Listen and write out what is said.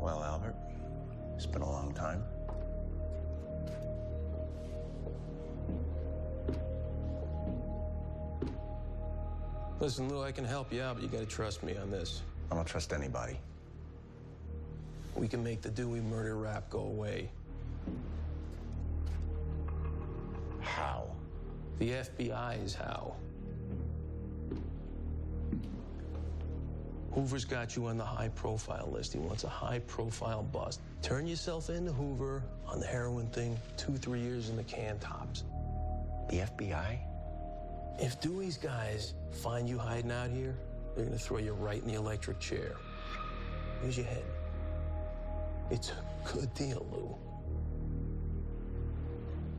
Well, Albert, it's been a long time. Listen, Lou, I can help you out, but you gotta trust me on this. I don't trust anybody. We can make the Dewey murder rap go away. How? The FBI is how. Hoover's got you on the high-profile list. He wants a high-profile bust. Turn yourself into Hoover on the heroin thing, 2-3 years in the can tops. The FBI? If Dewey's guys find you hiding out here, they're gonna throw you right in the electric chair. Here's your head. It's a good deal, Lou.